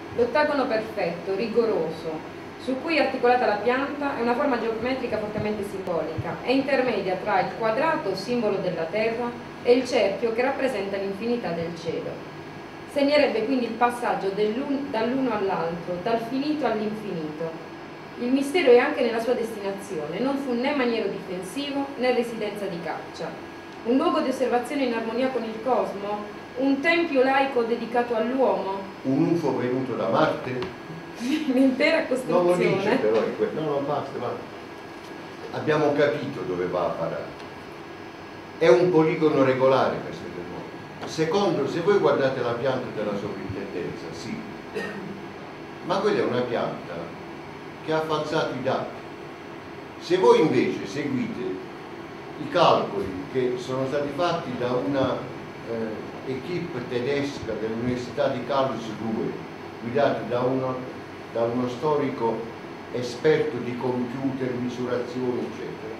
L'ottagono perfetto, rigoroso, su cui è articolata la pianta, è una forma geometrica fortemente simbolica, è intermedia tra il quadrato, simbolo della terra, e il cerchio che rappresenta l'infinità del cielo. Segnerebbe quindi il passaggio dall'uno all'altro, dal finito all'infinito. Il mistero è anche nella sua destinazione, non fu né maniero difensivo né residenza di caccia. Un luogo di osservazione in armonia con il cosmo, un tempio laico dedicato all'uomo. Un UFO venuto da Marte? L'intera costruzione. Non lo dice però, no, basta. Abbiamo capito dove va a parare. È un poligono regolare questo del mondo. Secondo, se voi guardate la pianta della sovrintendenza, sì, ma quella è una pianta che ha falsato i dati. Se voi invece seguite i calcoli che sono stati fatti da una equipe tedesca dell'Università di Karlsruhe, guidati da uno storico esperto di computer, misurazioni, eccetera,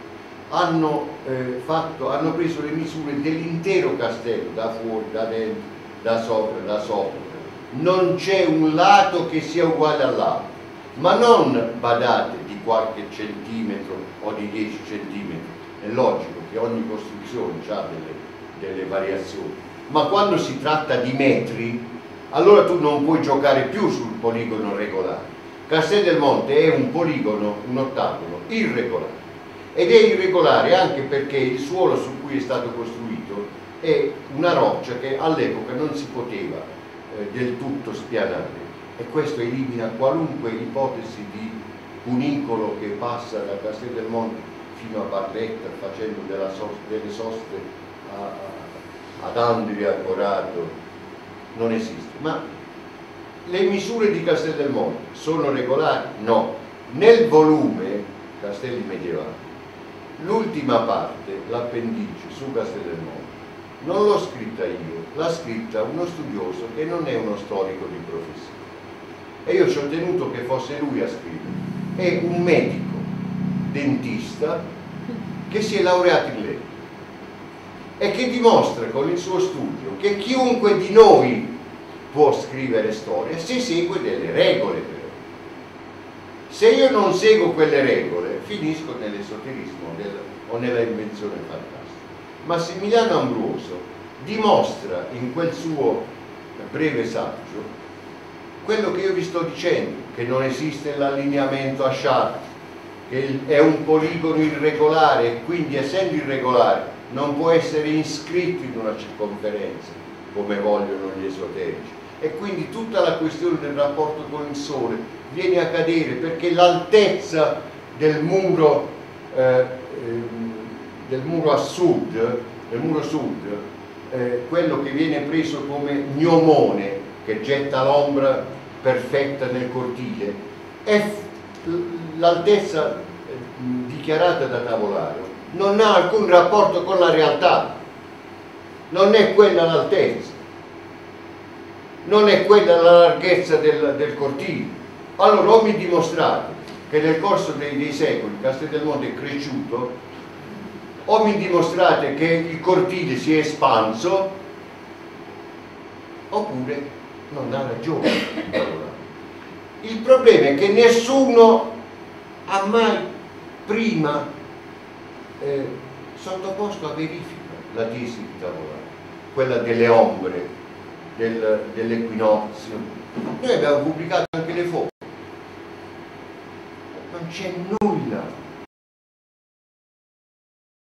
hanno preso le misure dell'intero castello, da fuori, da dentro, da sopra, da sopra. Non c'è un lato che sia uguale all'altro, ma non badate di qualche centimetro o di 10 centimetri. È logico che ogni costruzione ha delle variazioni, ma quando si tratta di metri, allora tu non puoi giocare più sul poligono regolare. Castel del Monte è un poligono, un ottagono irregolare, ed è irregolare anche perché il suolo su cui è stato costruito è una roccia che all'epoca non si poteva del tutto spianare, e questo elimina qualunque ipotesi di cunicolo che passa da Castel del Monte fino a Barletta facendo delle soste ad Andria, Corato. Non esiste. Ma le misure di Castel del Monte sono regolari? No. Nel volume Castelli medievali, l'ultima parte, l'appendice su Castel del Monte, non l'ho scritta io, l'ha scritta uno studioso che non è uno storico di professione, e io ci ho tenuto che fosse lui a scrivere. È un medico dentista che si è laureato in legge e che dimostra con il suo studio che chiunque di noi può scrivere storia se segue delle regole. Però se io non seguo quelle regole finisco nell'esoterismo o nella invenzione fantastica. Massimiliano Ambruoso dimostra in quel suo breve saggio quello che io vi sto dicendo, che non esiste l'allineamento a chart, che è un poligono irregolare e quindi, essendo irregolare, non può essere iscritto in una circonferenza come vogliono gli esoterici, e quindi tutta la questione del rapporto con il Sole viene a cadere perché l'altezza del muro a sud, quello che viene preso come gnomone, che getta l'ombra perfetta nel cortile, è l'altezza dichiarata da Tavolaro, non ha alcun rapporto con la realtà, non è quella l'altezza, non è quella la larghezza del cortile. Allora o mi dimostrate che nel corso dei secoli Castel del Monte è cresciuto, o mi dimostrate che il cortile si è espanso, oppure non ha ragione. Il problema è che nessuno ha mai prima sottoposto a verifica la tesi di Tavolaro, quella delle ombre, dell'equinozio. Noi abbiamo pubblicato anche le foto, non c'è nulla